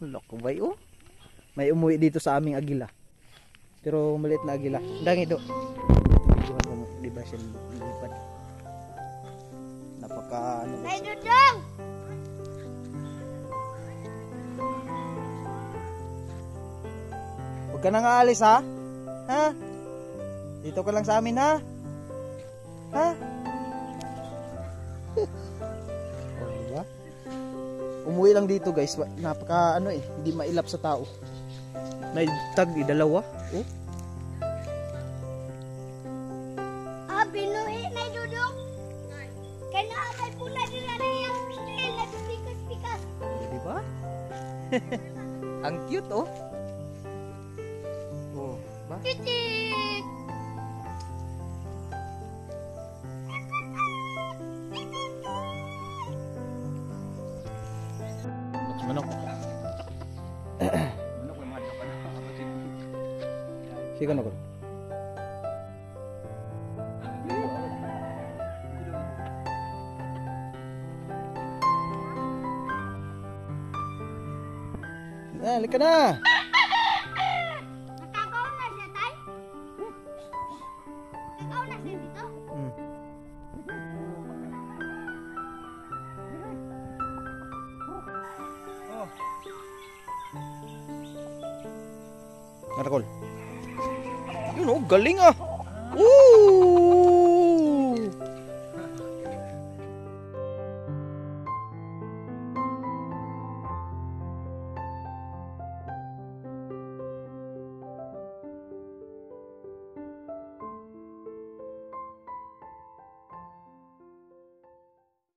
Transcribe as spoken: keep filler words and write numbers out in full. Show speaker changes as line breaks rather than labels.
Loko bay oh. May umuwi dito sa aming agila. Pero maliit na agila. Dangi do. Buhat mo, di ba siya lilipad? Napaka ano.
May dudong!
Huwag ka nang aalis ha? Ha? Dito ka lang sa amin ha? Ha? Oh, diba? Umuwi lang dito guys. Napaka ano eh. Hindi mailap sa tao. May tag eh, dalawa. Oh.
Ah, binuhi na dudong. Kaya naamay po na nila na yung style na pikas-pikas.
Oh, diba? Ang cute oh. Oh, ba?
Titik!
Manok. Sige na ko. Ah, halika na.
Nakakaw na siya, tay? Nakakaw na siya dito?
Hmm. Oh. Karakol. Yun oh, galing ah. Woo!